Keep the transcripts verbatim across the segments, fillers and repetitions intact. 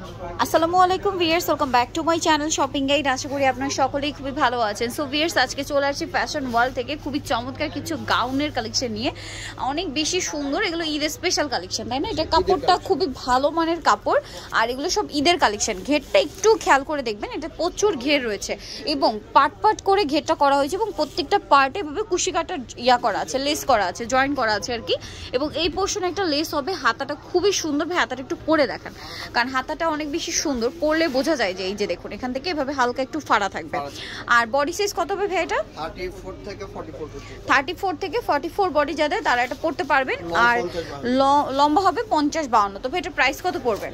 আসসালামু আলাইকুম viewers, welcome back to my channel shopping guide. আশা করি আপনারা সকলেই খুবই ভালো আছেন। সো ভিউয়ার্স, আজকে চলে আসছি ফ্যাশন ওয়ার্ল্ড থেকে খুবই চমৎকার কিছু গাউনের কালেকশন নিয়ে, অনেক বেশি সুন্দর। এগুলো ঈদের স্পেশাল কালেকশন, তাই না? এটা কাপড়টা খুবই ভালো মানের কাপড়, আর এগুলো সব ঈদের কালেকশন। ঘেরটা একটু খেয়াল করে দেখবেন, এটা প্রচুর ঘের রয়েছে এবং পার্ট পার্ট করে ঘেরটা করা হয়েছে এবং প্রত্যেকটা পার্টে এভাবে কুশি কাটা ইয়া করা আছে, লেস করা আছে, জয়েন করা আছে আর কি। এবং এই পোর্শনে একটা লেস হবে। হাতাটা খুবই সুন্দর ভাই, হাতাটা একটু পরে দেখান, কারণ হাতাটা অনেক বেশি সুন্দর, পরলে বোঝা যায় যে এই যে দেখুন এখান থেকে এভাবে হালকা একটু ফাড়া থাকবে। আর বডি সাইজ কত হবে ভাই? এটা থার্টি ফোর থেকে ফর্টি ফোর বডি যাদের, তারা এটা পরতে পারবেন। আর লম্বা হবে পঞ্চাশ বাউন্ন। তো ভাই এটার প্রাইস কত পড়বে?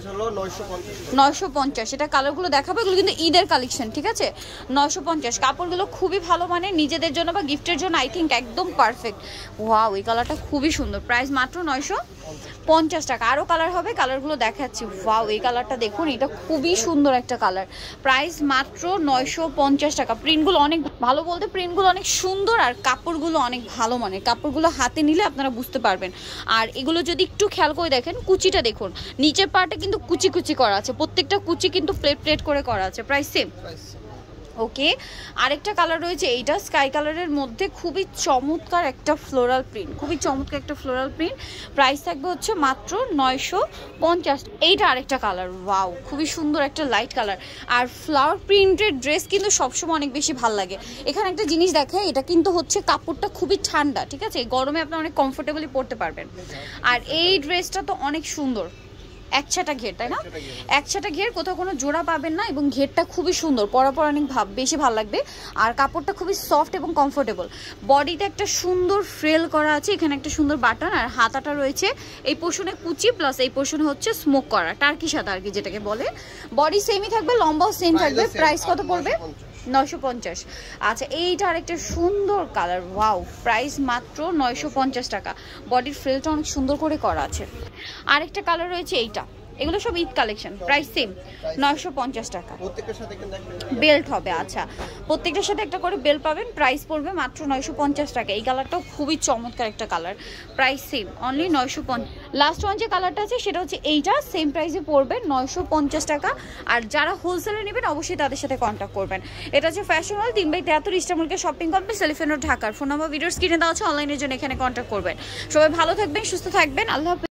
নয়শো পঞ্চাশ। এটা কালারগুলো দেখাবো, এগুলো কিন্তু ঈদের কালেকশন, ঠিক আছে? নয়শো পঞ্চাশ। কাপড়গুলো খুবই ভালো, মানে নিজেদের জন্য বা গিফটের জন্য আই থিঙ্ক একদম পারফেক্ট। ওয়াও, এই কালারটা খুবই সুন্দর। প্রাইস মাত্র নয়শো পঞ্চাশ টাকা। আরও কালার হবে, কালারগুলো দেখাচ্ছি। ওয়াও, এই কালারটা দেখুন, এটা খুবই সুন্দর একটা কালার। প্রাইস মাত্র নয়শো পঞ্চাশ টাকা। প্রিন্টগুলো অনেক ভালো, বলতে প্রিন্টগুলো অনেক সুন্দর আর কাপড়গুলো অনেক ভালো মানের। কাপড়গুলো হাতে নিলে আপনারা বুঝতে পারবেন। আর এগুলো যদি একটু খেয়াল করে দেখেন, কুচিটা দেখুন, নিচের পার্টে কিন্তু কুচি কুচি করা আছে, প্রত্যেকটা কুচি কিন্তু প্লেট প্লেট করে করা আছে। Price same. ওকে, আরেকটা কালার রয়েছে এইটা স্কাই কালারের মধ্যে, খুবই চমৎকার একটা ফ্লোরাল প্রিন্ট, খুবই চমৎকার একটা ফ্লোরাল প্রিন্ট। প্রাইস থাকবে হচ্ছে মাত্র নয়শো পঞ্চাশ। এইটা আরেকটা কালার, ওয়াও, খুবই সুন্দর একটা লাইট কালার। আর ফ্লাওয়ার প্রিন্টের ড্রেস কিন্তু সবসময় অনেক বেশি ভালো লাগে। এখানে একটা জিনিস দেখায়, এটা কিন্তু হচ্ছে কাপড়টা খুবই ঠান্ডা, ঠিক আছে? এই গরমে আপনি অনেক কমফোর্টেবলি পরতে পারবেন। আর এই ড্রেসটা তো অনেক সুন্দর, একছাটা ঘের, তাই না? একছাটা ঘের, কোথাও কোনো জোড়া পাবেন না এবং ঘেরটা খুবই সুন্দর, পরা পর অনেক ভাব বেশি ভালো লাগবে। আর কাপড়টা খুবই সফট এবং কমফোর্টেবল। বডিতে একটা সুন্দর ফ্রেল করা আছে, এখানে একটা সুন্দর বাটন। আর হাতাটা রয়েছে এই পোর্শনে কুচি, প্লাস এই পোর্শনে হচ্ছে স্মোক করা, টার্কি সাদা আর কি যেটাকে বলে। বডি সেমই থাকবে, লম্বাও সেম থাকবে। প্রাইস কত পড়বে? নয়শো পঞ্চাশ। আচ্ছা, এইটা আরেকটা সুন্দর কালার, ওয়াও, প্রাইস মাত্র নয়শো পঞ্চাশ টাকা। বডির ফ্রেলটা অনেক সুন্দর করে করা আছে। আরেকটা কালার রয়েছে এইটা, এগুলো সব ঈদ কালেকশন। প্রাইস সেম, নয়শো পঞ্চাশ টাকা। বেল্ট হবে, আচ্ছা, প্রত্যেকটার সাথে একটা করে বেল্ট পাবেন। প্রাইস পড়বে মাত্র নয়শো পঞ্চাশ টাকা। এই কালারটাও খুবই চমৎকার একটা কালার। প্রাইস সেম, অনলি নয়শো পঞ্চাশ। লাস্ট ওয়ান যে কালারটা আছে সেটা হচ্ছে এইটা, সেম প্রাইসে পড়বে নয়শো পঞ্চাশ টাকা। আর যারা হোলসেলে নেবেন অবশ্যই তাদের সাথে কন্ট্যাক্ট করবেন। এটা হচ্ছে ফ্যাশন ওয়ার্ল্ড, তিন বাই তেহাত্তর ইস্টামুলকে শপিং কমপ্লেক্স, এলিফ্যান্ট রোড, ঢাকার। ফোন নাম্বার ভিডিওস কিনে দেওয়া আছে, অনলাইনের জন্য এখানে কন্ট্যাক্ট করবেন। সবাই ভালো থাকবেন, সুস্থ থাকবেন, আল্লাহ হাফেজ।